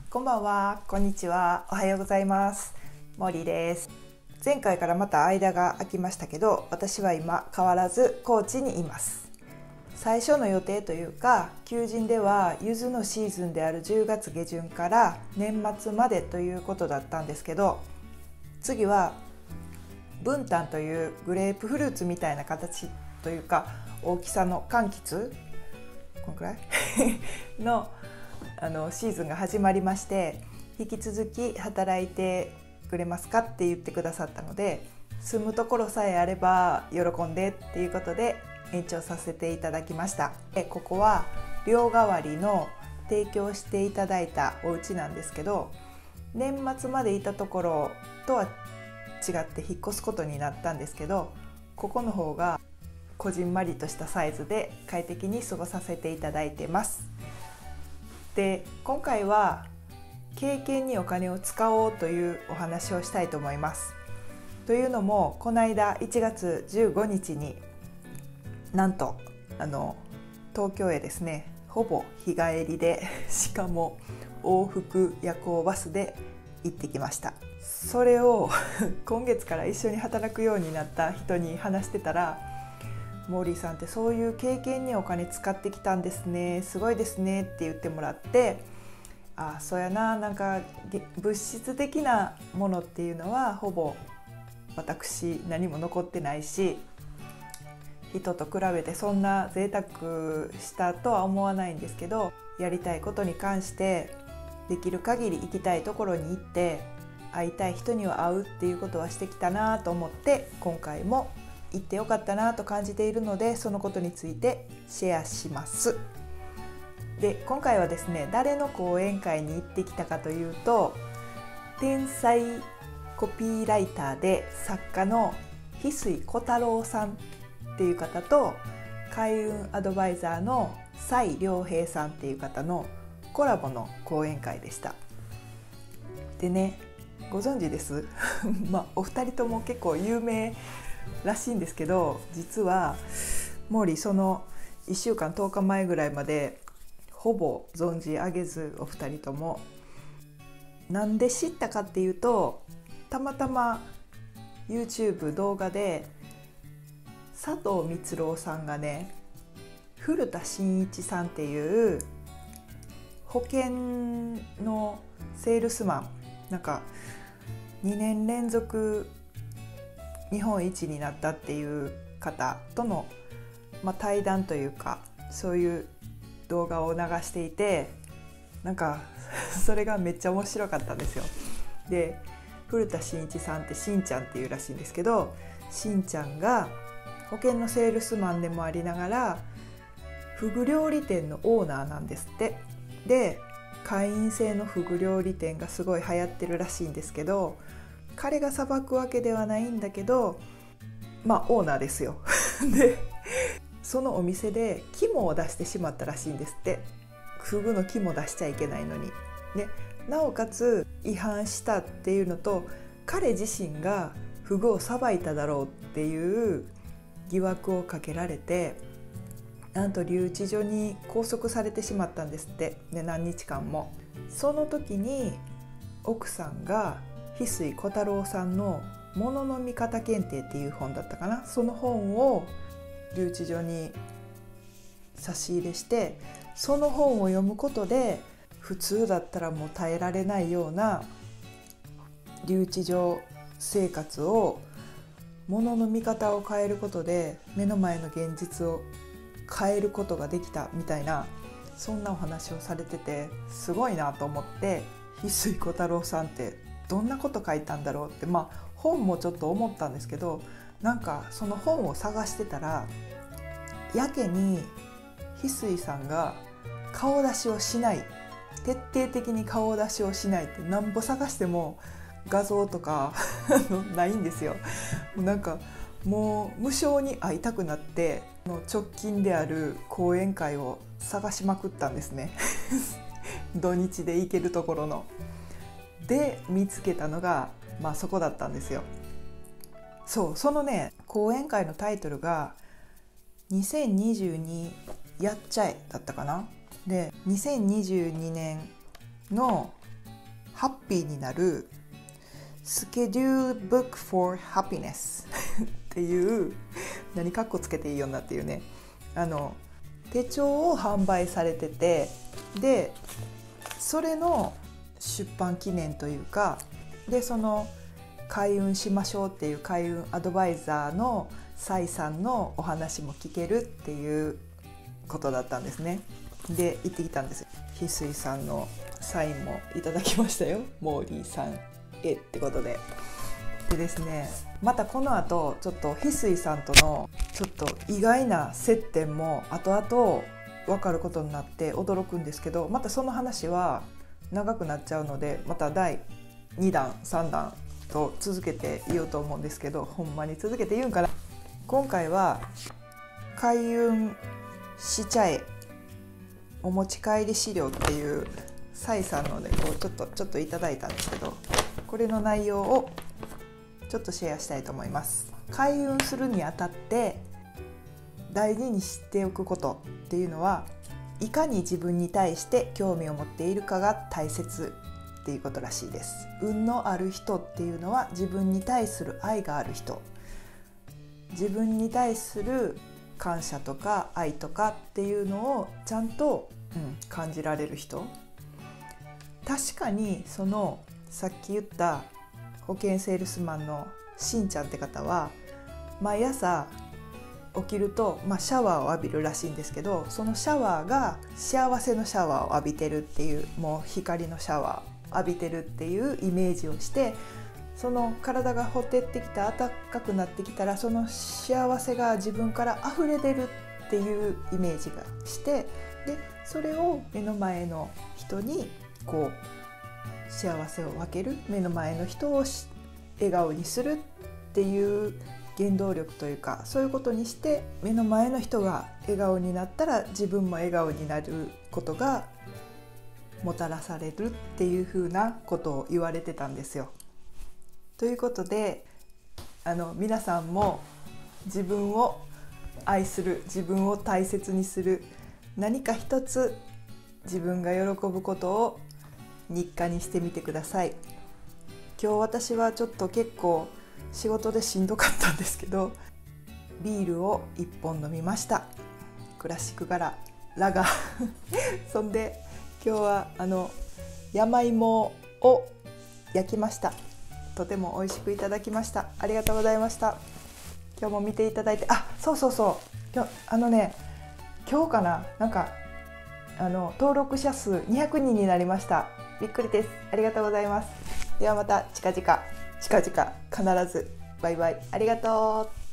こんばんは、こんにちは、おはようございます。モーリーです。前回からまた間が空きましたけど、私は今変わらず高知にいます。最初の予定というか、求人では柚子のシーズンである10月下旬から年末までということだったんですけど、次はブンタンというグレープフルーツみたいな形というか大きさの柑橘このくらいのシーズンが始まりまして、引き続き働いてくれますかって言ってくださったので、住むところさえあれば喜んでっていうことで延長させていただきました。ここは寮代わりの提供していただいたお家なんですけど、年末までいたところとは違って引っ越すことになったんですけど、ここの方がこじんまりとしたサイズで快適に過ごさせていただいてます。で、今回は経験にお金を使おうというお話をしたいと思います。というのも、この間1月15日になんと東京へですね、ほぼ日帰りでしかも往復夜行バスで行ってきました。それを今月から一緒に働くようになった人に話してたら、モーリーさんってそういう経験にお金使ってきたんですね、すごいですねって言ってもらって、そうやな、なんか物質的なものっていうのはほぼ私何も残ってないし、人と比べてそんな贅沢したとは思わないんですけど、やりたいことに関してできる限り行きたいところに行って会いたい人には会うっていうことはしてきたなと思って、今回も行ってよかったなと感じているので、そのことについてシェアします。で、今回はですね、誰の講演会に行ってきたかというと、天才コピーライターで作家の翡翠小太郎さんっていう方と、開運アドバイザーの蔡良平さんっていう方のコラボの講演会でした。でね、ご存知ですお二人とも結構有名らしいんですけど、実はモーリーその1週間10日前ぐらいまでほぼ存じ上げず、お二人ともなんで知ったかっていうと、たまたま YouTube 動画で佐藤光郎さんがね、古田新一さんっていう保険のセールスマン、なんか2年連続日本一になったっていう方との、対談というか、そういう動画を流していて、なんかそれがめっちゃ面白かったんですよ。で、古田新一さんってしんちゃんっていうらしいんですけど、しんちゃんが保険のセールスマンでもありながらフグ料理店のオーナーなんですって。で、会員制のフグ料理店がすごい流行ってるらしいんですけど、彼がさばくわけではないんだけど、オーナーですよで、そのお店で肝を出してしまったらしいんですって。フグの肝出しちゃいけないのに。で、なおかつ違反したっていうのと、彼自身がフグをさばいただろうっていう疑惑をかけられて、なんと留置所に拘束されてしまったんですって、ね、何日間も。その時に奥さんが翡翠小太郎さんのものの見方検定っていう本だったかな、その本を留置所に差し入れして、その本を読むことで普通だったらもう耐えられないような留置所生活を、ものの見方を変えることで目の前の現実を変えることができたみたいな、そんなお話をされてて、すごいなと思って、翡翠小太郎さんってどんなこと書いたんだろうって、本もちょっと思ったんですけど、なんかその本を探してたら、やけに翡翠さんが顔出しをしない、徹底的に顔出しをしないって、なんぼ探しても画像とかないんですよ。なんかもう無性に会いたくなって、直近である講演会を探しまくったんですね土日で行けるところの。で見つけたのが、そこだったんですよ。そのね、講演会のタイトルが2022やっちゃえだったかな。で、2022年のハッピーになるスケジュールブック for happiness っていう何カッコつけていいよなっていうね手帳を販売されてて、でそれの出版記念というかで、その開運しましょうっていう開運アドバイザーのサイさんのお話も聞けるっていうことだったんですね。で行ってきたんです。翡翠さんのサインもいただきましたよ。モーリーさんへってことで。でですね、またこの後ちょっと翡翠さんとのちょっと意外な接点も後々分かることになって驚くんですけど、またその話は長くなっちゃうので、また第2弾3弾と続けて言おうと思うんですけど、ほんまに続けて言うんかな。今回は開運しちゃえお持ち帰り資料っていうサイさんのでこうちょっといただいたんですけど、これの内容をちょっとシェアしたいと思います。開運するにあたって大事にしておくことっていうのは、いかに自分に対して興味を持っているかが大切っていうことらしいです。運のある人っていうのは自分に対する愛がある人、自分に対する感謝とか愛とかっていうのをちゃんと、感じられる人。確かにそのさっき言った保険セールスマンのしんちゃんって方は毎朝起きると、シャワーを浴びるらしいんですけど、そのシャワーが幸せのシャワーを浴びてるっていう、もう光のシャワーを浴びてるっていうイメージをして、その体がほてってきた暖かくなってきたら、その幸せが自分から溢れ出るっていうイメージがして、でそれを目の前の人にこう幸せを分ける、目の前の人を笑顔にするっていう原動力というか、そういうことにして目の前の人が笑顔になったら自分も笑顔になることがもたらされるっていうふうなことを言われてたんですよ。ということで皆さんも自分を愛する、自分を大切にする、何か一つ自分が喜ぶことを日課にしてみてください。今日私はちょっと結構仕事でしんどかったんですけど、ビールを1本飲みました。クラシックからラガーそんで今日は山芋を焼きました。とても美味しくいただきました。ありがとうございました。今日も見ていただいて、そう今日かな、登録者数200人になりました。びっくりです。ありがとうございます。ではまた近々必ずバイバイ。ありがとう。